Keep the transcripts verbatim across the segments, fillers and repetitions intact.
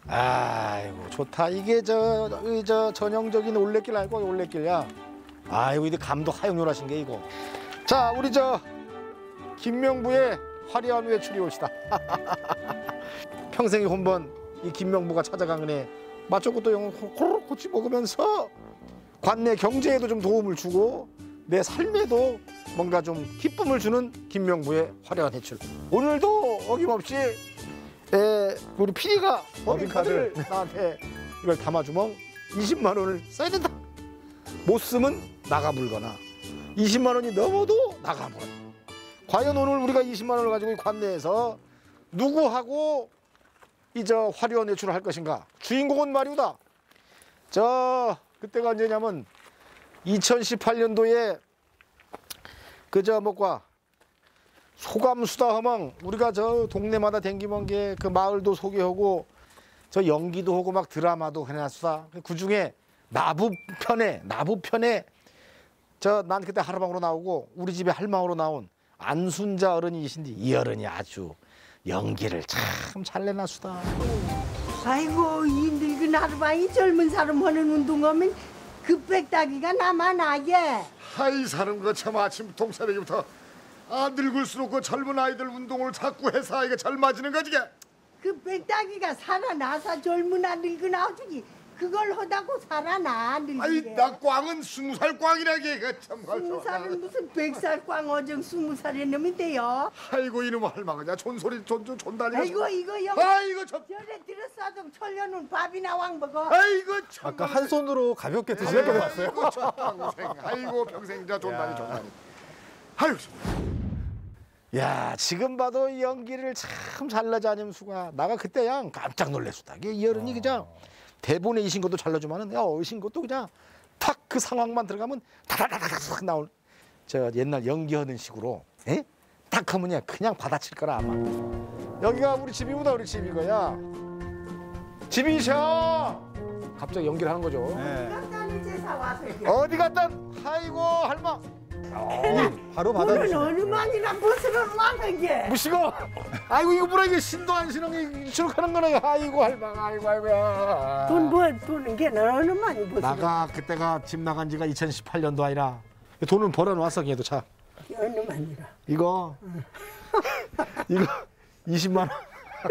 아이고 좋다. 이게 저, 저 전형적인 올레길 알고 올레길이야. 아이고 이게 감도 하용요라신 게 이거. 자 우리 저 김명부의 화려한 외출이 옵시다. 평생에 한번 이 김명부가 찾아가는 맛좋고또 영어 호로록 고치 먹으면서 관내 경제에도 좀 도움을 주고 내 삶에도 뭔가 좀 기쁨을 주는 김명부의 화려한 외출. 오늘도 어김없이 에, 우리 피디가 법인카드를 나한테 이걸 담아주면 이십만 원을 써야 된다. 못 쓰면 나가물거나 이십만 원이 넘어도 나가물. 과연 오늘 우리가 이십만 원을 가지고 관내에서 누구하고 이 저 화려한 외출을 할 것인가. 주인공은 말이오다. 저 그때가 언제냐면 이천십팔 년도에 그저 뭐과 소감수다 하면 우리가 저 동네마다 댕기면 게 그 마을도 소개하고 저 연기도 하고 막 드라마도 해놨수다. 그 중에 나부편에 나부편에 저 난 그때 하루방으로 나오고 우리 집에 할망으로 나온 안순자 어른이신데 이 어른이 아주 연기를 참 잘 내놨수다. 아이고 이 늙은 하루방이 젊은 사람 하는 운동하면 그 빽따기가 나만 아예. 하이 사는 거 참 아침부터 새벽부터 아 늙을수록 그 젊은 아이들 운동을 자꾸 해서 이게 젊어지는 거지. 그 빽따기가 살아나서 젊은 아 늙은 아주기 그걸 하다고 살아나 늙은 아이 게. 나 꽝은 스무 살 꽝이라게 그참. 스무 살은 무슨 백 살 꽝 어정 스무 살에 넘으면 돼요. 아이고 이놈 할망이야 존소리 존존 존다니까. 아이고 이거 영. 아이고 저. 저래 들었어도 철려놓은 밥이나 왕 먹어. 아이고 참. 아까 한 손으로 가볍게 드시는 거 봤어요? 아이고 저 평생. 아이고 평생 저 존다니 존다니. 아이고. 야 지금 봐도 이 연기를 참 잘나지 않으면수가 나가 그때 그냥 깜짝 놀랐수다. 이 어른이 그냥 대본에 이신 것도 잘나주면은 야 어신 것도 그냥 탁 그 상황만 들어가면 다다다다닥 나올 저 옛날 연기하는 식으로 에? 딱 하면 그냥 받아칠 거라 아마. 여기가 우리 집이보다 우리 집 이거야. 집이셔. 갑자기 연기를 하는 거죠. 네. 깜짝이 제사 와서 이게. 어디 갔단? 아이고 할망. 바로 오늘 받아주시죠. 어느 만이나 무엇을 막은 게. 무시고. 아이고 이거 뭐라 이게 신도 안 신는 게 추룩하는 거네. 아이고 할망. 아이고 아이고. 돈 버, 버는 게 어느 만이 무엇을. 나가 그때가 집 나간 지가 이천십팔 년도 아니라 돈은 벌어놨어 걔도 참. 어느 만이라. 이거 이거 이십만 원.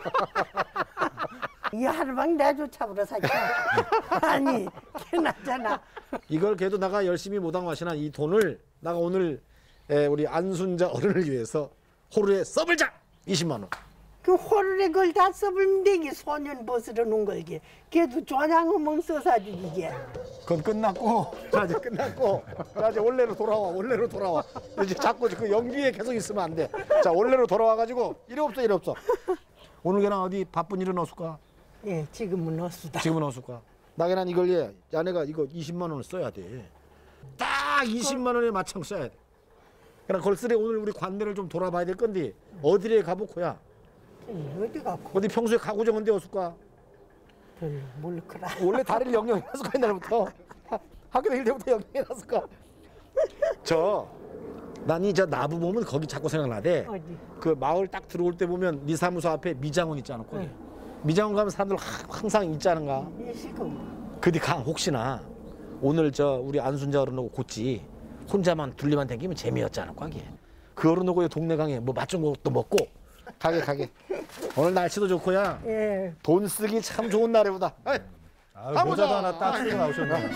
이 하루방 내조차보러 살까? 아니, 걔나잖아. 이걸 걔도 나가 열심히 모당 마시나 이 돈을 나가 오늘 에, 우리 안순자 어른을 위해서 호루에 써불자 이십만 원. 그 호르레 걸 다 써불면 되기 소년 벗으러 놓은 걸게. 걔도 조장어멍 써사주기 게. 그건 끝났고 자 이제 끝났고 자 이제 원래로 돌아와 원래로 돌아와 이제 자꾸 그 연기에 계속 있으면 안 돼. 자 원래로 돌아와 가지고 이래 없어 이래 없어. 오늘 걔랑 어디 바쁜 일은 없을까? 예, 지금은 어수다. 지금은 없을까? 나게난 이걸 얘 야네가 이거 이십만 원을 써야 돼. 딱 이십만 원에 맞춰 써야 돼. 그러나 걸스레 오늘 우리 관내를 좀 돌아봐야 될 건데 어디에 가보고야? 어디 가고 어디 평소에 가고 정은 데 없을까? 별로 모르거라. 원래 다리를 영영해놨을까 옛날부터 학교 다닐 때부터 영영해놨을까? 저 난 이 저 나부 보면 거기 자꾸 생각나대. 어디? 그 마을 딱 들어올 때 보면 네 사무소 앞에 미장원 있지 않을까? 응. 미장원 가면 사람들 하- 항상 있지 않은가? 이 시금. 그디 강 혹시나 오늘 저 우리 안순자 어른하고 곧지 혼자만 둘리만 댕기면 재미없지 않을까 그게. 그 어른하고 동네 강에 뭐 맛 좀 것도 먹고 가게 가게. 오늘 날씨도 좋고야. 예. 돈 쓰기 참 좋은 날이보다. 에이, 아, 가보자. 모자도 하나 딱 쓰고 나오셨네.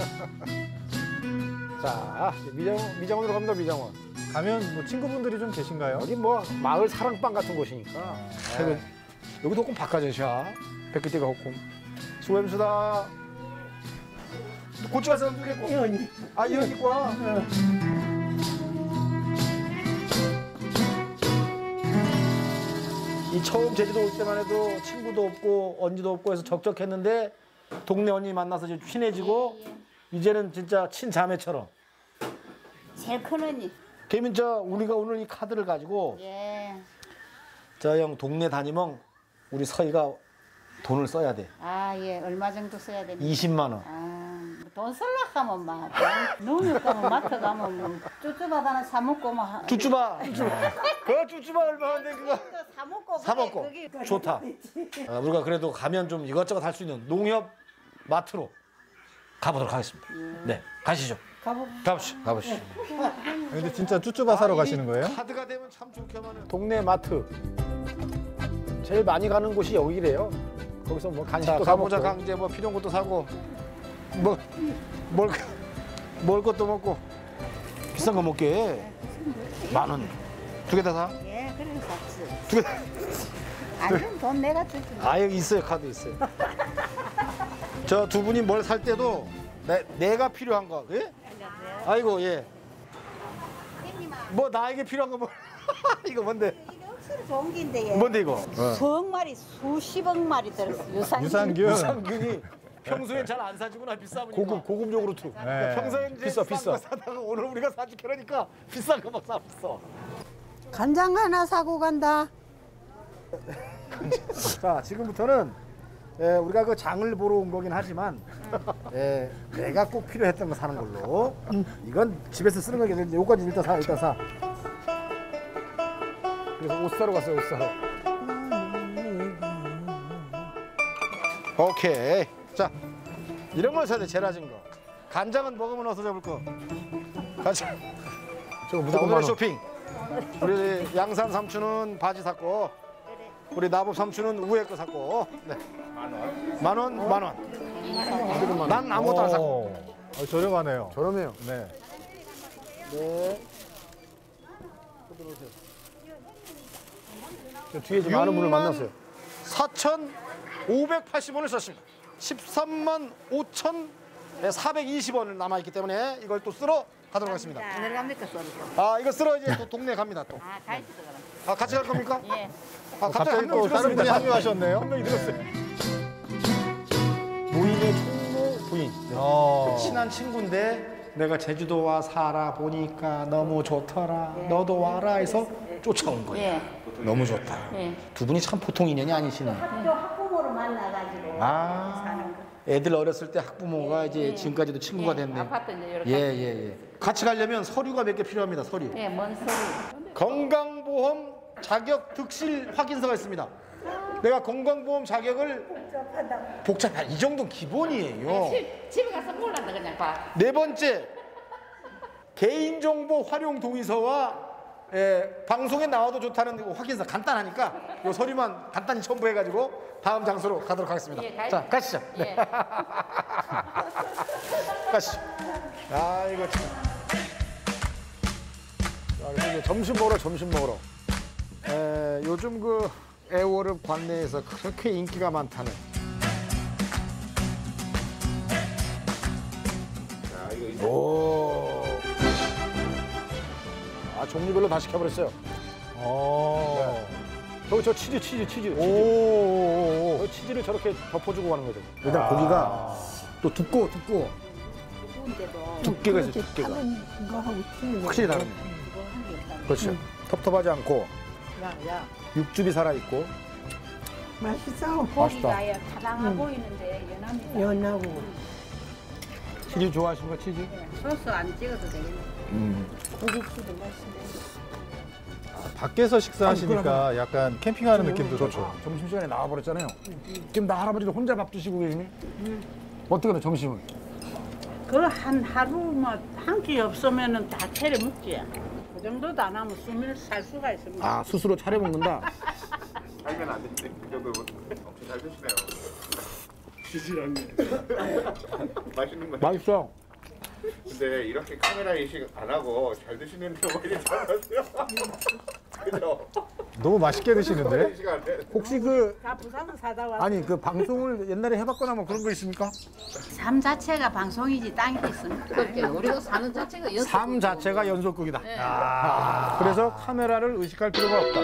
자 미장 미장원으로 갑니다. 미장원. 가면 뭐 친구분들이 좀 계신가요? 여기 뭐 마을 사랑방 같은 곳이니까. 아이고, 여기도 조금 바꿔주셔. 백기대가 조금. 수고합시다. 고추 가서 누겠고. 이언니. 아 이언니 과. 이 처음 제주도 올 때만 해도 친구도 없고 언니도 없고 해서 적적했는데 동네 언니 만나서 좀 친해지고 이제는 진짜 친자매처럼. 제일 큰 언니. 그러면 저 우리가 오늘 이 카드를 가지고 예. 저 형 동네 다니면 우리 서희가 돈을 써야 돼. 아, 예. 얼마 정도 써야 됩니까? 이십만 원. 아, 돈 쓸라 하면 막 농협 가면 마트 가면 뭐 쭈쭈밭 하나 사 먹고 막 쭈쭈바. 그 쭈쭈바 얼마인데 그거? 사 먹고 사 먹고. 그게 좋다. 아, 우리가 그래도 가면 좀 이것저것 할 수 있는 농협 마트로 가보도록 하겠습니다. 네, 가시죠. 가보시죠. 가보시죠. 근데 진짜 쭈쭈바 사러 가시는 거예요? 카드가 되면 참 좋게만은. 동네 마트. 제일 많이 가는 곳이 여기래요. 거기서 뭐 간식도 사 먹고, 강제 뭐 필요한 것도 사고, 뭐뭘 먹을 것도 먹고. 비싼 거 먹게. 만 원. 두 개 다 사? 예, 그래 샀지. 두 개. 다- 아니면 돈 내가 줄게. 아 여기 있어요. 카드 있어요. 저 두 분이 뭘 살 때도 내, 내가 필요한 거. 예? 아이고 예. 뭐 나에게 필요한 거 뭐? 이거 뭔데? 이게 억수로 좋은 게인데 얘. 뭔데 이거? 수억 마리, 수십억 마리 들었어. 유산균. 유산균. 유산균이 평소엔 잘 안 사주구나 비싸 보니까. 고급 고급 요구르트. 네. 평소엔 이제 비싸, 싼 비싸. 거 사다가 오늘 우리가 사지 그러니까 비싼 거 막 사봤어. 간장 하나 사고 간다. 자 지금부터는 예, 우리가 그 장을 보러 온 거긴 하지만 예, 내가 꼭 필요했던 거 사는 걸로. 이건 집에서 쓰는 거겠는데 요거까지 일단 사 일단 사. 그래서 옷 사러 갔어요 옷 사러. 오케이. 자 이런 걸 사야 돼 제일 낮은 거. 간장은 먹으면 어서 잡을 거. 간장. 저거 무조건 오늘 쇼핑. 우리 양산 삼촌은 바지 샀고. 우리 나법 삼촌은 우에 거 샀고. 네. 만 원. 만 원, 만 원. 난 아무것도 안 샀고. 오, 어, 저렴하네요. 저렴해요. 네. 네. 저 뒤에 지금 많은 분을 만났어요. 사천오백팔십 원을 썼습니다. 십삼만 오천사백이십 원을 남아있기 때문에 이걸 또 쓸어 가도록 하겠습니다. 어디 갑니까, 소리? 아, 이거 쓸어 이제 또 동네 갑니다, 또. 아, 가있어, 그럼. 아, 같이 갈 겁니까? 예. 아, 갑자기 한 또 명 다른 분이 들었습니다. 합류하셨네요. 한 명이 들었어요. 노인의 총무 부인. 네. 어. 친한 친구인데 내가 제주도 와 살아 보니까 너무 좋더라. 너도 와라 해서 쫓아온 거예요. 예. 너무 좋다. 예. 두 분이 참 보통 인연이 아니시네. 학교 학부모로 만나가지고 아. 사는 거. 애들 어렸을 때 학부모가 이제 예. 지금까지도 친구가 예, 됐네. 아파트 이제 이렇게. 예, 예, 예. 같이 가려면 서류가 몇 개 필요합니다. 서류. 예, 뭔 소리. 건강보험 자격 득실 확인서가 있습니다. 내가 건강보험 자격을 복잡하다. 이 정도는 기본이에요. 집, 집에 가서 몰란다, 그냥 봐. 네 번째, 개인정보 활용 동의서와 예, 방송에 나와도 좋다는 거 확인서 간단하니까 이 서류만 간단히 첨부해가지고 다음 장소로 가도록 하겠습니다. 예, 가- 자, 가시죠. 네. 예. 가시죠. 아, 이거 참. 자, 그래서 이제 점심 먹으러 점심 먹으러. 에, 요즘 그 애월읍 관내에서 그렇게 인기가 많다는. 오. 아, 종류별로 다 시켜버렸어요. 어. 저기 저 치즈, 치즈, 치즈. 오, 오, 오. 저 치즈를 저렇게 덮어주고 가는 거죠. 일단 고기가 또 두꺼워, 두꺼워. 두꺼운데도 두께가 있어요, 두께가. 이거 하고 튀는 거. 확실히 다르네. 그거 한게 있다. 그렇죠. 텁텁하지 않고 야, 야. 육즙이 살아있고. 맛있어. 고기가 예, 타당하 보이는데 연합니다. 연하고. 치즈 좋아하시는 거, 치즈? 소스 안 찍어도 되겠네. 음. 고급수도 맛있네. 밖에서 식사하시니까 약간 캠핑하는 느낌도 좋죠. 점심시간에 나와버렸잖아요. 지금 나 할아버지도 혼자 밥 드시고 계시니? 어떻게 해, 점심은? 그 한 하루 뭐 한 끼 없으면은 다 차려 먹지. 그 정도도 안 하면 숨을 살 수가 있습니다. 아, 스스로 차려 먹는다? 살면 안 되는데 그 정도 엄청 잘 드시네요. 맛있는 거. 맛있어. 근데 이렇게 카메라 인식 안 하고 잘 드시는데 왜 이렇게 잘하세요? 그죠? 너무 맛있게 드시는데? 인식 안 해. 혹시 그, 다 부산은 사다 와. 아니, 그 방송을 옛날에 해봤거나 뭐 그런 거 있습니까? 삶 자체가 방송이지 땅이 있습니다. 그렇게 우리가 사는 자체가 연습. 삶 자체가 연속극이다. 네. 아, 그래서 카메라를 의식할 필요가 없다.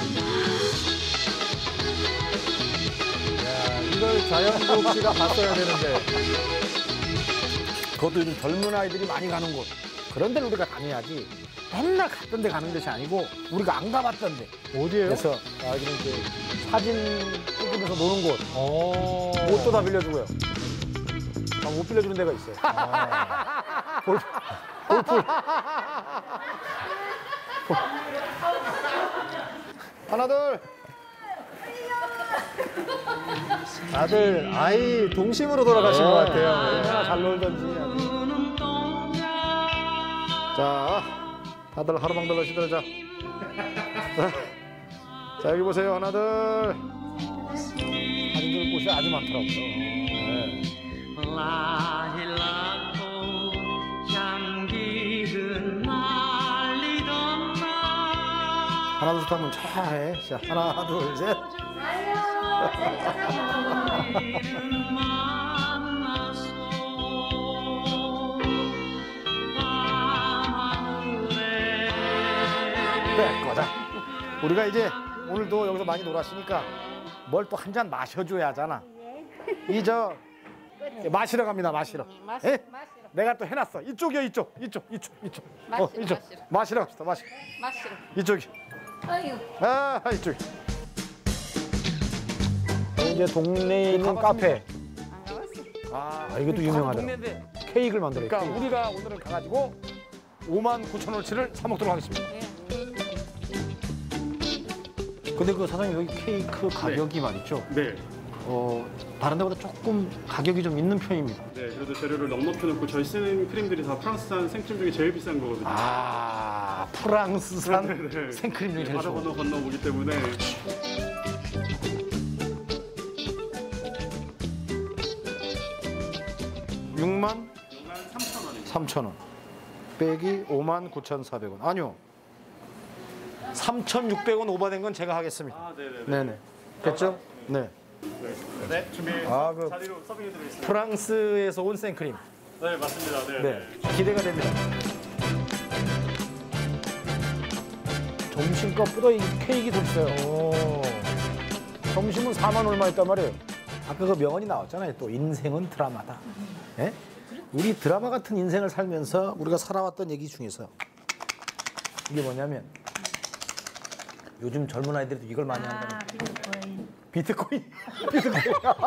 야, 이걸 자연국 씨가 봤어야 되는데. 그것도 요즘 젊은 아이들이 많이 가는 곳. 그런 데를 우리가 다녀야지. 맨날 갔던 데 가는 것이 아니고 우리가 안 가봤던 데. 어디예요? 그래서 아, 여기는 이제 사진 찍으면서 노는 곳. 어. 옷도 다 빌려주고요. 아, 옷 빌려주는 데가 있어요. 골프. 골프. 하나 둘. 다들 아이 동심으로 돌아가신 것 같아요. 얼마나 잘 놀던지. 자, 다들 하루방들로 시들자. 자, 여기 보세요. 하나들. 사진들 곳이 아주 많더라고요. 네. 하나 둘 셋 하면 차해. 자, 하나 둘 셋. 네, 거자. 우리가 이제 오늘도 여기서 많이 놀았으니까 뭘 또 한 잔 마셔줘야 하잖아. 이 저 마시러 갑니다. 마시러. 마시, 예? 마시러. 내가 또 해놨어. 이쪽이요, 이쪽, 이쪽, 이쪽, 이쪽. 마시러, 어, 이쪽. 마시러. 마시러 갑시다. 마시. 마시러. 이쪽이. 아유. 아, 이쪽이. 이제 동네에 있는 카페. 아, 이것도 유명하더라. 케이크를 만들어요. 그러니까 우리가 오늘은 가가지고 오만 구천 원어치를 사 먹도록 하겠습니다. 근데 그 사장님 여기 케이크 가격이 말이죠. 네. 어, 다른 데보다 조금 가격이 좀 있는 편입니다. 네, 그래도 재료를 넉넉히 넣고 저희 쓰는 크림들이 다 프랑스산 생크림 중에 제일 비싼 거거든요. 아, 프랑스산 네, 네. 생크림 중에 제일 바다 좋은. 건너 건너 오기 때문에 육만 삼천 원입니다. 삼천 원. 빼기 오만 구천사백 원. 아니요. 삼천육백 원 오버된 건 제가 하겠습니다. 아, 네, 네. 네네. 됐죠? 네. 네, 준비. 아, 그 자리로 서빙해 드리겠습니다. 프랑스에서 온 생크림. 네, 맞습니다. 네. 네. 기대가 됩니다. 점심값보다 이 케이크 더 비싸요. 오. 점심은 사만 얼마 했단 말이에요. 아까 그 명언이 나왔잖아요. 또 인생은 드라마다. 예? 우리 드라마 같은 인생을 살면서 우리가 살아왔던 얘기 중에서 이게 뭐냐면 요즘 젊은 아이들도 이걸 많이 한다는 비트코인. 비트코인. 비트코인.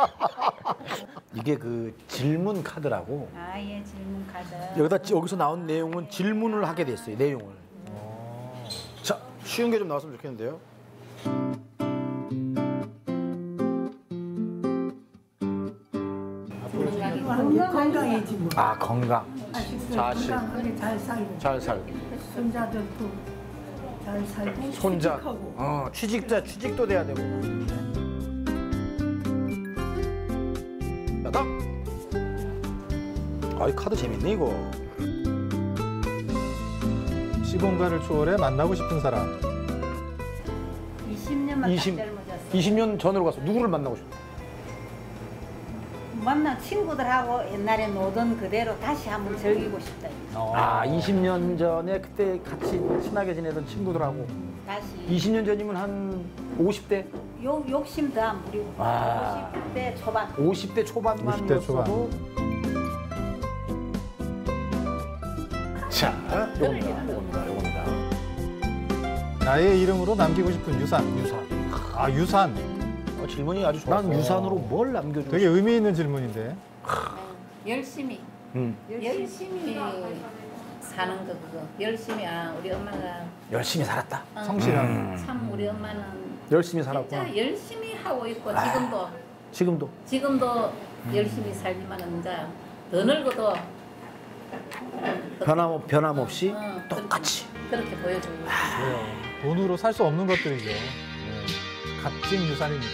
이게 그 질문 카드라고 아예 질문 카드. 여기다 여기서 나온 내용은 질문을 하게 됐어요. 내용을. 자, 쉬운 게 좀 나왔으면 좋겠는데요. 건강해지 뭐. 아, 건강. 자식. 건강하게 잘 살고 잘 살고. 손자들도 잘 살고 손자. 취직하고. 어, 취직자 취직도 돼야 되고. 야다. 아, 이 카드 재밌네 이거. 시공간을 초월해 만나고 싶은 사람. 이십 년만 이십 딱 젊어졌어. 이십 년 전으로 가서 누구를 만나고 싶어? 만난 친구들하고 옛날에 노던 그대로 다시 한번 즐기고 싶다. 아, 이십 년 전에 그때 같이 친하게 지내던 친구들하고 다시. 이십 년 전이면 한 오십 대? 욕, 욕심도 안 부리고. 아. 오십 대 초반. 오십 대 초반만 오십 대 초반. 였어도 자, 요겁니다. 요겁니다. 요겁니다. 나의 이름으로 남기고 싶은 유산. 유산. 아, 유산. 어, 질문이 아주 좋아. 난 유산으로 뭘 남겨주고 되게 의미 있는 질문인데. 열심히 음. 열심히 사는 거 그거 열심히 아 우리 엄마가 열심히 살았다. 어, 성실한. 참 우리 엄마는 열심히 살았구나. 진짜 열심히 하고 있고 아. 지금도 지금도. 지금도 열심히 살지만은 이제 더 늙어도 변함, 변함없이 어, 똑같이. 그렇게, 그렇게 보여주고 있어요. 그래요. 돈으로 살 수 없는 것들이죠. 네. 값진 유산입니다.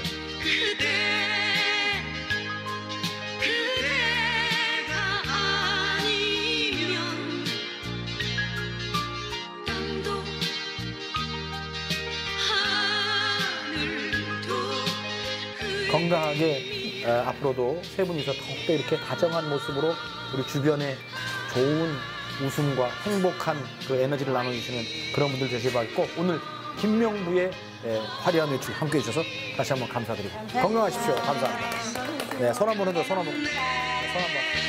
건강하게 어, 앞으로도 세 분이서 더욱더 이렇게 다정한 모습으로 우리 주변에 좋은 웃음과 행복한 그 에너지를 나눠주시는 그런 분들 되시길 바라고 오늘 김명부의 예, 화려한 외출 함께해 주셔서 다시 한번 감사드리고 건강하십시오. 감사합니다. 네, 손 한번 흔들어 손 한번. 네, 손 한번.